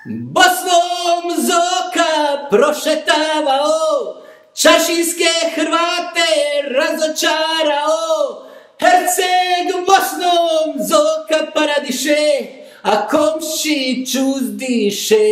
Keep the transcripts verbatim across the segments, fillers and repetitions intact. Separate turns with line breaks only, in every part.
Bosnom Zoka prošetavao, čašinske Hrvate razočarao. Herceg Bosnom Zoka paradiše, a komšić uzdiše.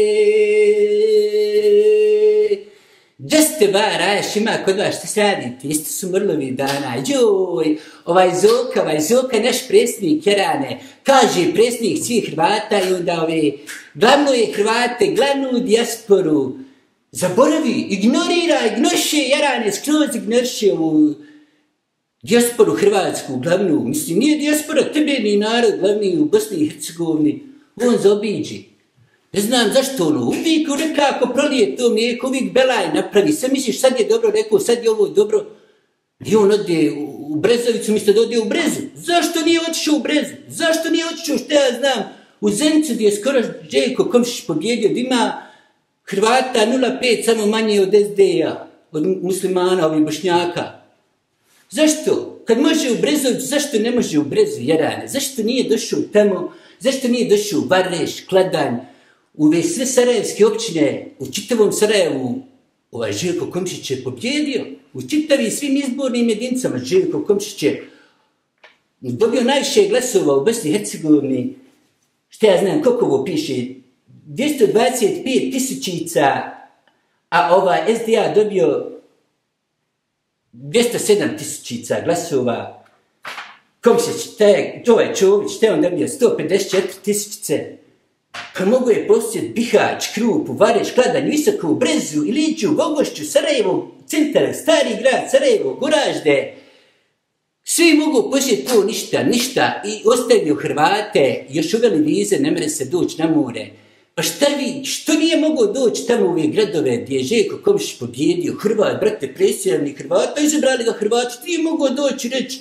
Gdje ste bara, još ima kod vas, šta se radite? Jeste su mrlovi dana, joj, ovaj Zoka, ovaj Zoka, naš predsjednik Jerane, kaže predsjednik svih Hrvata i onda ove glavne Hrvate, glavnu dijasporu, zaboravi, ignorira, ignoriše Jerane, skroz ignoriše ovu dijasporu Hrvatsku, glavnu, mislim, nije dijaspora, tebe ni narod, glavni u Bosni i Hercegovini, on zaobiđi. Ne znam zašto ono, uvijek nekako prolije to mlijeko, uvijek belaj napravi, sad misliš sad je dobro rekao, sad je ovo dobro. I on ode u Brezovicu, misle da ode u Brezu. Zašto nije otišao u Brezu? Zašto nije otišao, što ja znam, u Zenicu gdje je skoro Željko Komšić pobjedio, gdje ima Hrvata nula zarez pet, samo manje od es de a, od muslimana, ovih Bošnjaka. Zašto? Kad može u Brezovicu, zašto ne može u Brezu, Jerane? Zašto nije došao tamo? Zašto nije došao u Vareš, Kladanj, u sve sarajevske općine, u čitavom Sarajevu, ovaj Željko Komšić je pobjedio, u čitavim svim izbornim jedinicama Željko Komšić je dobio najviše glasova u Bosni i Hercegovini, što ja znam koliko ovo piše, dvjesto dvadeset pet tisućica, a ovaj es de a dobio dvjesto sedam tisućica glasova. Komšić, ovaj Čović, što je on dobio sto pedeset četiri tisućice. Pa mogu je posjet Bihać, Krup, Vareš, Kladanj, Visoku, Brezu, Iliću, Vogošću, Sarajevo, centar, Stari grad, Sarajevo, Goražde. Svi mogu posjet to, ništa, ništa. I ostavio Hrvate, još uveli vize, ne mere se doći na more. Pa šta vi, što nije mogao doći tamo u ove gradove gdje je Željko Komšić pobjedio? Hrvat, brate, presjedni Hrvata, izabrali ga Hrvati, što nije mogao doći reći,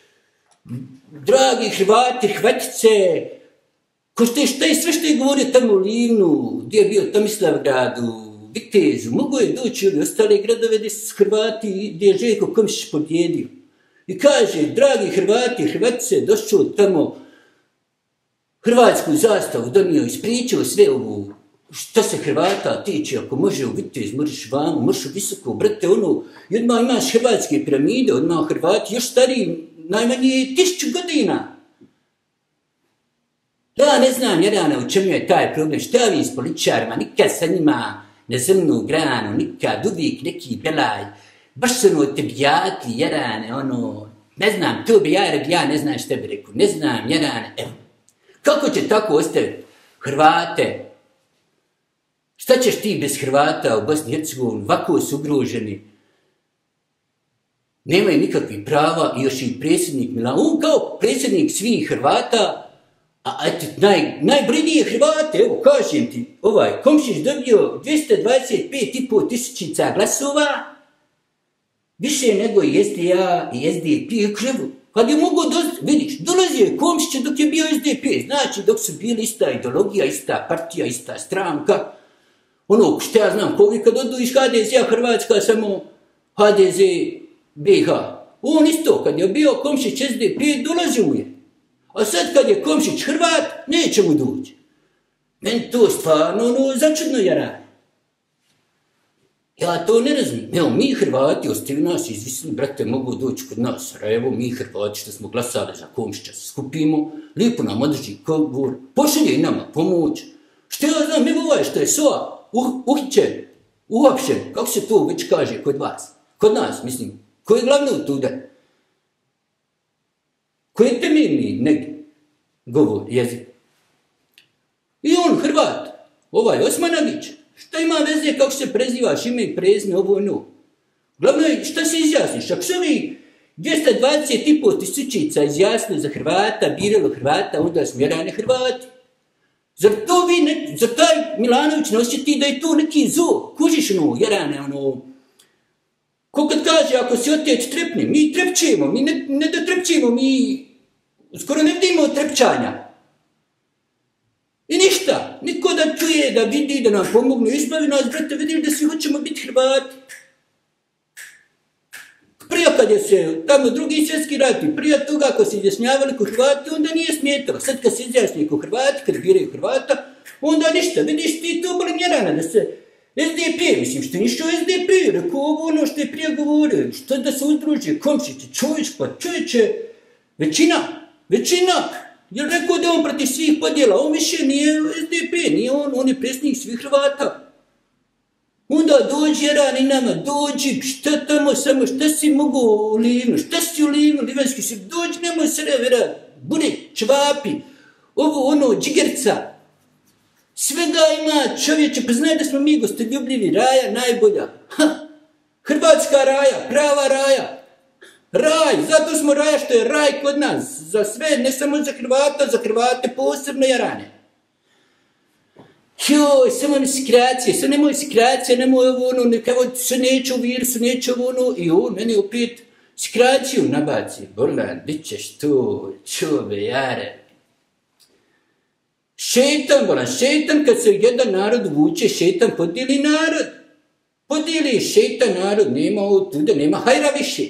dragi Hrvati, Hrvatice, ko što je, šta je sve što je govorio tamo u Livnu, gdje je bio Tomislavgradu, Vitezu, mogo je doći u ostale gradove gdje su Hrvati, gdje je Željko Komšić pobjedio. I kaže, dragi Hrvati, Hrvatice, došao tamo hrvatsku zastavu, donio, ispričao sve ovu, što se Hrvata tiče, ako može u Vitez, možeš vamo, možeš u Visoko, brate, ono, i odmah imaš hrvatske piramide, odmah Hrvati, još stariji, najmanje tisuću godina. Ja ne znam, Jerana, u čemu je taj problem, šta vi s političarima, nikad sa njima na zemnu granu, nikad, uvijek neki belaj, baš su ono tebijati, Jerane, ono, ne znam, to bi ja rekao, ja ne znam šta bi rekao, ne znam, Jerane, evo, kako će tako ostaviti Hrvate? Šta ćeš ti bez Hrvata u Bosni i Hercegovini, ovako su ugroženi, nemaju nikakvih prava i još i predsjednik Milan, on kao predsjednik svih Hrvata. A eto, naj, najbrinije Hrvate, evo, kažem ti, ovaj, Komšić dobio dvjesto dvadeset pet i pol tisućica glasova, više nego i es de a i es de pe u Krvu. Kad je mogao, do, vidiš, dolazio je Komšić dok je bio es de pe, znači dok su bili ista ideologija, ista partija, ista stranka, ono, što ja znam, kovi kad odu iz ha de zea Hrvatska, samo ha de ze be ha. On isto, kad je bio Komšić es de pe, dolazio mu je. A sad kad je Komšić Hrvat, neće mu doći. Meni to stvarno ono, začudno Jerane. Ja to ne razumijem. Evo, mi Hrvati, ostavi nas izvisli, brate, mogu doći kod nas. Evo, mi Hrvati što smo glasali za Komšića se skupimo, lijepo nam održi govor, pošalje i nama pomoć. Što ja znam, evo ovaj što je S O A, uh, uhićen, uhapšen, kako se to već kaže kod vas? Kod nas, mislim, ko je glavno tuda? Koji je temeljni neki govor, jezik. I on, Hrvat, ovaj Osmanagić, šta ima veze kako se prezivaš, ime i prezime, ovo ono. Glavno je, šta se izjasniš? Ako su ovi dvjesto dvadeset i pol tisućica izjasnili za Hrvata, biralo Hrvata, onda smo Jerane Hrvati. Zar to vi, ne, zar taj Milanović ne osjeti da je to neki zo? Kužiš ono, Jerane, ono, ko kad kaže, ako si otec trepne, mi trepćemo, mi ne, ne da trepćemo, mi skoro ne vidimo trepćanja. I ništa, niko da čuje, da vidi, da nam pomognu, izbavi nas, brate, vidiš da svi hoćemo biti Hrvati. Prije kad je se, tamo drugi svjetski rati, prije toga ako se izjasnjavali ko Hrvati, onda nije smetalo. Sad kad se izjasni ko Hrvati, kad biraju Hrvata, Onda ništa, vidiš ti to boli mjerana da se S D P, mislim, što je išao S D P, rekao ovo ono što je prije govorio, što da se udruži, komšići, čovječ, pa čovječe, većina, većina, jer rekao da on protiv svih podjela, on više nije S D P, nije on, on je predsjednik svih Hrvata. Onda dođi Jarane nama, dođi, šta tamo samo, šta si mogu u Livnu, šta si u Livnu, livanski si, dođi, nemoj se revera, bude, čvapi, ovo ono, džigerca, svega ima čovječe, pa znaj da smo mi gostoljubljivi, raja najbolja, ha, Hrvatska raja, prava raja, raj, zato smo raja što je raj kod nas, za sve, ne samo za Hrvata, za Hrvate posebno Jarane. Joj, samo ne skracije, samo nemoj skracije, nemoj ovo ono, nekako se neće u virusu, neće ovo ono, i on meni opet skraciju nabaci. Bolan, bit ćeš tu, čove, jare. Šetan, bolan, šetan kad se jedan narod vuče, šetan podijeli narod. Podijeli šetan narod, nema ovo tuda, nema hajra više.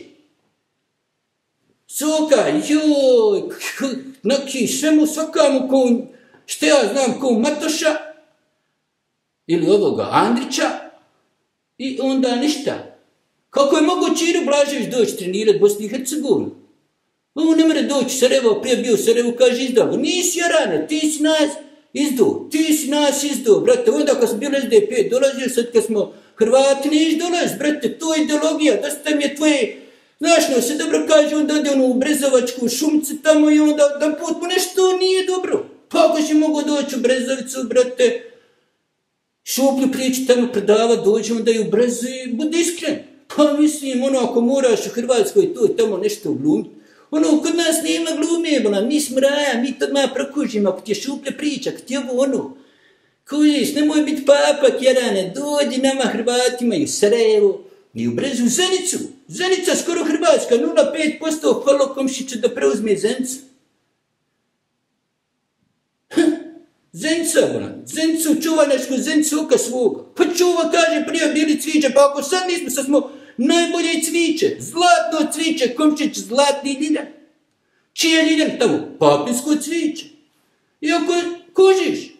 Soka, joj, neki svemu svakamu ko, što ja znam, ko Matoša, ili ovoga Andrića, i onda ništa. Kako je mogo Čiro Blažević doći trenirati Bosni i Hercegovini? On ne more doći Sarajevo, prije bio Sarajevo, kaže izdao. Nisi Jarane, ti si nas izdao, ti si nas izdao, brate. Onda kad smo bili S D P dolazili, sad kad smo Hrvati neš dolaz, brate, to je ideologija, da ste mi je tvoje, znaš, no se dobro kaže, onda ode ono u Brezovačku šumce tamo i onda da put mu nešto nije dobro. Pa ako si mogo doći u Brezovicu, brate, šuplju priču tamo predava, dođemo da je u Brezu i budi iskren. Pa mislim, ono, ako moraš u Hrvatskoj to tamo nešto glumiti, ono, kod nas nema glume, bola, mi smo raja, mi to odmah prokužimo, ako ti je šuplja priča, ako ti je ovo ono. Kužiš, nemoj biti papak, Jarane, dođi nama Hrvatima i u Sarajevo, i u Brezu, u Zenicu. Zenica skoro Hrvatska, nula zarez pet posto hvala Komšiću da preuzme Zenicu. Zenica, bolan, Zenicu, čuva nešto, Zenicu oka svoga. Pa čuva, kaže, prije bili cviće, pa ako sad nismo, sad smo najbolje cviće, zlatno cviće, Komšić, zlatni Ljiljan. Čije Ljiljan? Tamo, papinsko cviće. I ako kužiš,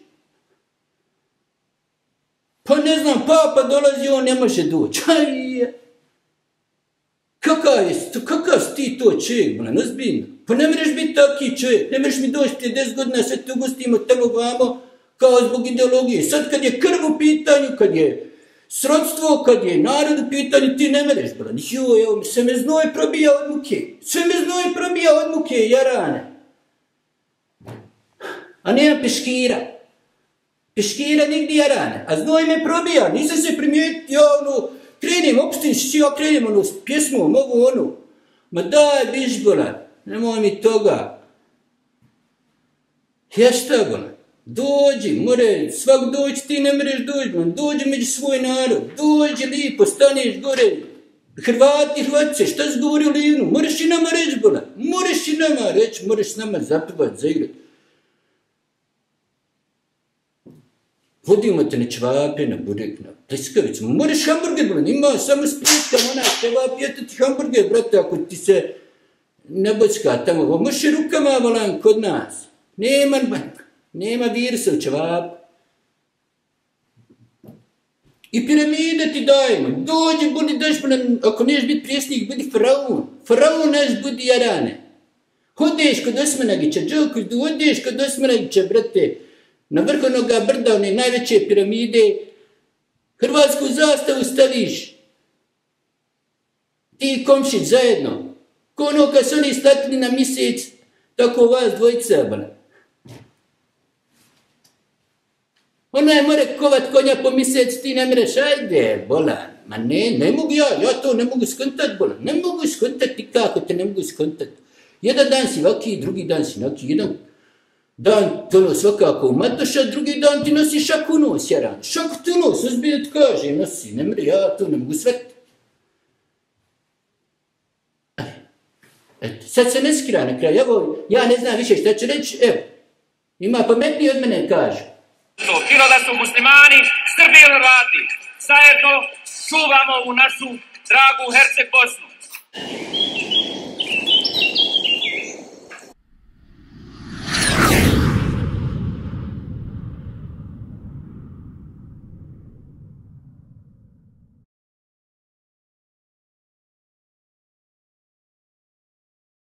pa ne znam, papa dolazi, on ne može doći. Aj, kakav je, kakav si ti to čovjek, bolan, ozbiljno. Pa ne mreš biti taki čovjek, ne mreš mi doći prije deset godina, sad te ugostimo tamo vamo, kao zbog ideologije. Sad kad je krv u pitanju, kad je srodstvo, kad je narod u pitanju, ti ne mreš, bolan. Joj, evo, sve me znoj probija od muke, sve me znoj probija od muke, Jarane. A nema peškira. Peškira nigdje, Jarane, a znoj me probija, nisam se primijetio, ono, krenim, opustim se, ja krenim, ono, s pjesmom, ovo, ono. Ma daj, biš, bolan, nemoj mi toga. Ja šta, bolan, dođi, more, svak doći, ti ne mreš doći, bolan, dođi među svoj narod, dođi lipo, staneš gore, Hrvati, Hrvatice, šta si govorio Livnu, moraš i nama reći, bolan, moraš i nama reći, moraš s nama zapivat, zaigrat. Vodimo te na čvape, na burek, na pliskavicu. Moraš hamburger, bolan, ima samo splitkam, ona čevap, jete ti hamburger, brate, ako ti se ne bocka tamo. Možeš i rukama, bolan, kod nas. Nema, nema virusa u čevapu. I piramide ti dajemo. Dođi, budi, daš, bolan, ako neš biti prijesnik, budi faraon. Faraon naš budi, Jarane. Hodeš kod Osmanagića, Đoković, hodeš kod Osmanagića, brate, na vrh onoga brda, one najveće piramide, hrvatsku zastavu staviš. Ti i Komšić zajedno. Ko ono kad su oni statili na mjesec, tako vas dvojica, bolan. Onaj more kovat konja po mjesec, ti ne mreš, ajde, bolan. Ma ne, ne mogu ja, ja to ne mogu skontat, bolan. Ne mogu skontat, nikako te ne mogu skontat. Jedan dan si vaki, drugi dan si naki, jedan dan to svakako u Matoša, drugi dan ti nosi šaku nos, Jarane. Šaku tu nos, ozbiljno ti kaže, nosi, ne mre, ja to ne mogu svetiti. Eto, sad se ne skira na kraju, evo, ja ne znam više šta ću reći, evo, ima pametniji od mene, kaže.
Bilo da su muslimani, Srbi i Hrvati, zajedno čuvamo u našu dragu Herceg Bosnu.